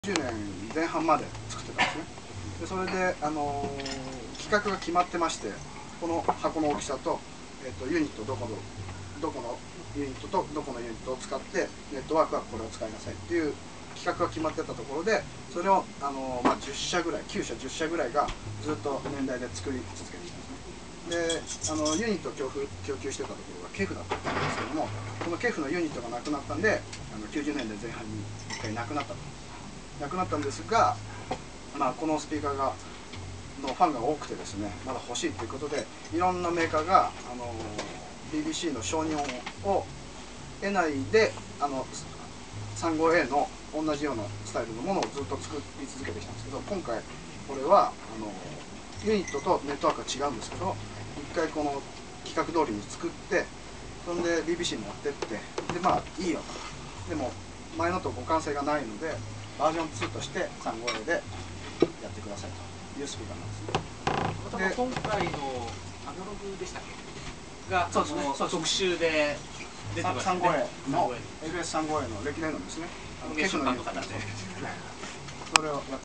10年前半まで作ってたんですね。でそれで、規格が決まってまして、この箱の大きさと、ユニットどこのユニットとどこのユニットを使ってネットワークはこれを使いなさいっていう規格が決まってたところで、それを10社ぐらい、9社10社ぐらいがずっと年代で作り続けてきたんですね。でユニットを供給してたところがケフだったんですけども、このケフのユニットがなくなったんで、90年代前半に1回なくなったんですが、このスピーカーのファンが多くてですね、まだ欲しいということで、いろんなメーカーがBBC の承認を得ないで35A の同じようなスタイルのものをずっと作り続けてきたんですけど、今回これはユニットとネットワークは違うんですけど、一回この規格通りに作って、それで BBC に持ってって、でいいよと。でも前のと互換性がないので、バージョン2として 35A でやってくださいというスピーカーなんですね。 で今回のアナログでしたっけが、 そうですね、 特集で出てましたね。 35A の LS35A の歴年のですね、 ケフの方で。 それをやって